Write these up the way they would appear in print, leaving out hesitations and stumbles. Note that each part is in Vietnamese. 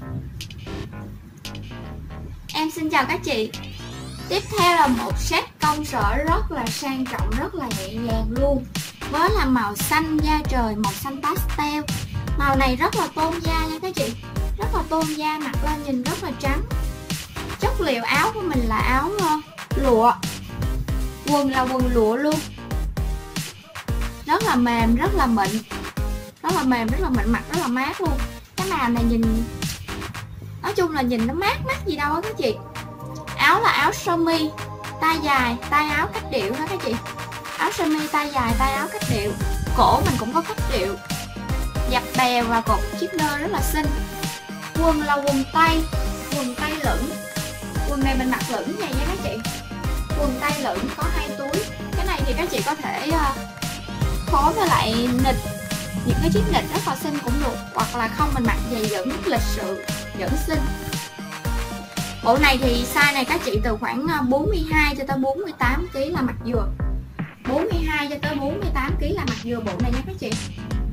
Em xin chào các chị. Tiếp theo là một set công sở rất là sang trọng, rất là nhẹ nhàng luôn, với là màu xanh da trời, màu xanh pastel. Màu này rất là tôn da nha các chị, rất là tôn da, mặc lên nhìn rất là trắng. Chất liệu áo của mình là áo lụa, quần là quần lụa luôn, rất là mềm, rất là mịn, rất là mềm, rất là mịn, mặc rất là mát luôn. Cái màu này nhìn, nói chung là nhìn nó mát gì đâu á các chị. Áo là áo sơ mi tay dài, tay áo cách điệu ha các chị. Áo sơ mi tay dài, tay áo cách điệu, cổ mình cũng có cách điệu, dập bèo và cột chiếc nơ rất là xinh. Quần là quần tay lửng. Quần này mình mặc lửng vậy nha các chị. Quần tay lửng có 2 túi. Cái này thì các chị có thể phối với lại nịt, những cái chiếc nịt rất là xinh cũng được, hoặc là không mình mặc giày dẫn lịch sự vẫn xinh. Bộ này thì size này các chị từ khoảng 42 cho tới 48 kg là mặc vừa. 42 cho tới 48 kg là mặc vừa bộ này nha các chị.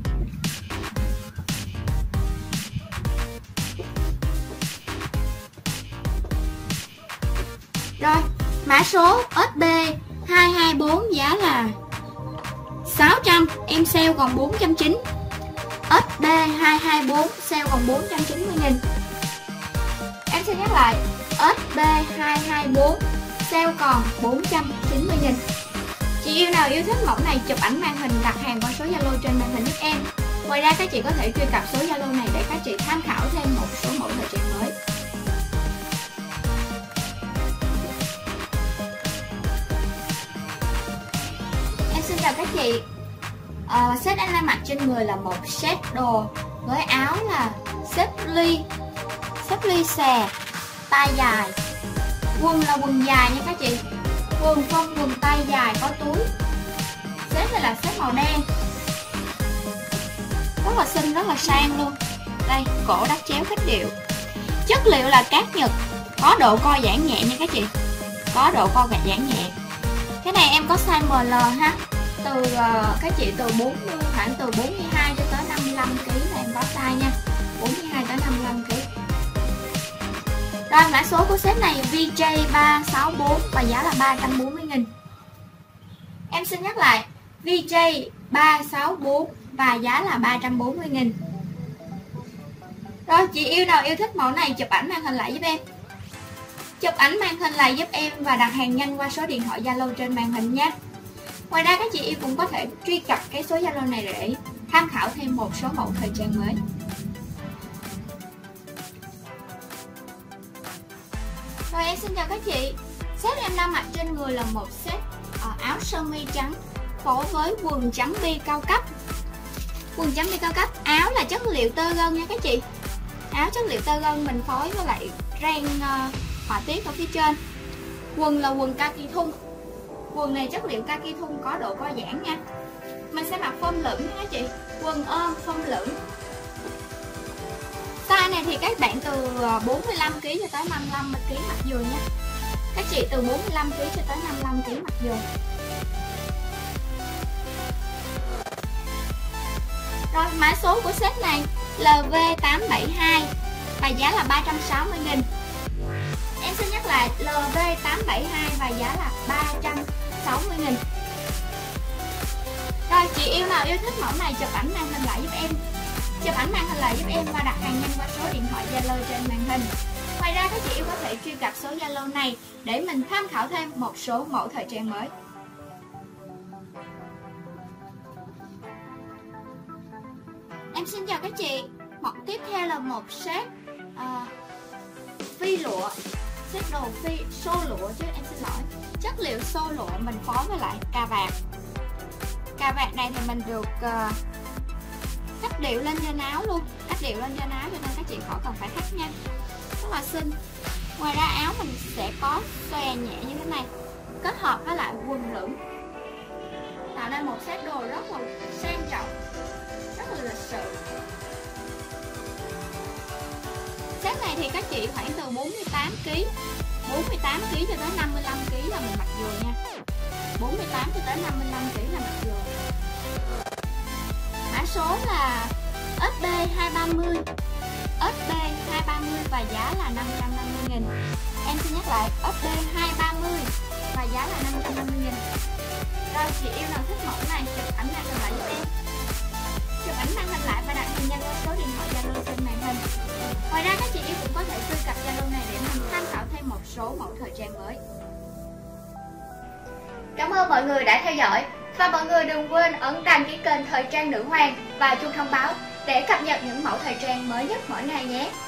Rồi, mã số SB224 giá là 600, em sale còn 490. SB224 sale còn 490.000. Em xin nhắc lại, SB224 sale còn 490.000. Chị yêu nào yêu thích mẫu này chụp ảnh màn hình đặt hàng qua số Zalo trên màn hình giúp em. Ngoài ra các chị có thể truy cập số Zalo này để các chị tham khảo thêm một số mẫu thời trang mới. Em xin chào các chị. Set em đang mặc trên người là một set đồ với áo là xếp ly xè tay dài. Quần là quần dài nha các chị, quần tay dài có túi. Set này là set màu đen, rất là xinh, rất là sang luôn. Đây, cổ đắt chéo cách điệu. Chất liệu là cát nhật, có độ co giãn nhẹ nha các chị, có độ co giãn nhẹ. Cái này em có size ML ha, từ các chị từ 40, khoảng từ 42 cho tới 55 kg là em có size nha, 42 tới 55 kg. Rồi mã số của set này VJ364 và giá là 340.000. Em xin nhắc lại, VJ364 và giá là 340.000. Rồi chị yêu nào yêu thích mẫu này chụp ảnh màn hình lại giúp em. Chụp ảnh màn hình lại giúp em và đặt hàng nhanh qua số điện thoại Zalo trên màn hình nha. Ngoài ra các chị yêu cũng có thể truy cập cái số Zalo này để tham khảo thêm một số mẫu thời trang mới. Rồi em xin chào các chị. Set em đang mặc trên người là một set áo sơ mi trắng phối với quần trắng bi cao cấp. Quần trắng bi cao cấp, áo là chất liệu tơ gân nha các chị. Áo chất liệu tơ gân mình phối với lại ren họa tiết ở phía trên. Quần là quần kaki thun. Quần này chất liệu kaki thun có độ co giãn nha. Mình sẽ mặc phông lửng nha các chị. Quần ôm phông lửng. Size này thì các bạn từ 45 kg cho tới 55 kg mặc vừa nha. Các chị từ 45 kg cho tới 55 kg mặc vừa. Rồi mã số của set này LV872 và giá là 360.000. Em xin nhắc lại, LV872 và giá là 360.000. Rồi chị yêu nào yêu thích mẫu này chụp ảnh màn hình lại giúp em. Chụp ảnh màn hình lại giúp em và đặt hàng nhanh qua số điện thoại Zalo trên màn hình. Ngoài ra các chị yêu có thể truy cập số Zalo này để mình tham khảo thêm một số mẫu thời trang mới. Em xin chào các chị. Mẫu tiếp theo là một set phi lụa, set đồ phi xô lụa chứ em xin lỗi. Chất liệu xô lụa mình phối với lại cà vạt. Cà vạt này thì mình được cách điệu lên trên áo luôn, cách điệu lên trên áo cho nên các chị khỏi cần phải thắt nha, rất là xinh. Ngoài ra áo mình sẽ có xòe nhẹ như thế này, kết hợp với lại quần lửng, tạo nên một set đồ rất là sang trọng, rất là lịch sự. Set này thì các chị khoảng từ 48 kg cho tới 55 kg là mình mặc vừa nha. 48 cho tới 55 kg là mặc vừa. Mã số là SB230. SB230 và giá là 550.000. Em xin nhắc lại, SD 230 và giá là 550.000. Rồi chị yêu nào thích mẫu này, chụp ảnh màn hình lại giúp em. Chụp ảnh màn hình lại và đặt hình nhanh qua số điện thoại Zalo trên màn hình. Ngoài ra các chị yêu cũng có thể truy cập Zalo này để mình tham khảo thêm một số mẫu thời trang mới. Cảm ơn mọi người đã theo dõi và mọi người đừng quên ấn đăng ký kênh Thời trang Nữ Hoàng và chuông thông báo để cập nhật những mẫu thời trang mới nhất mỗi ngày nhé.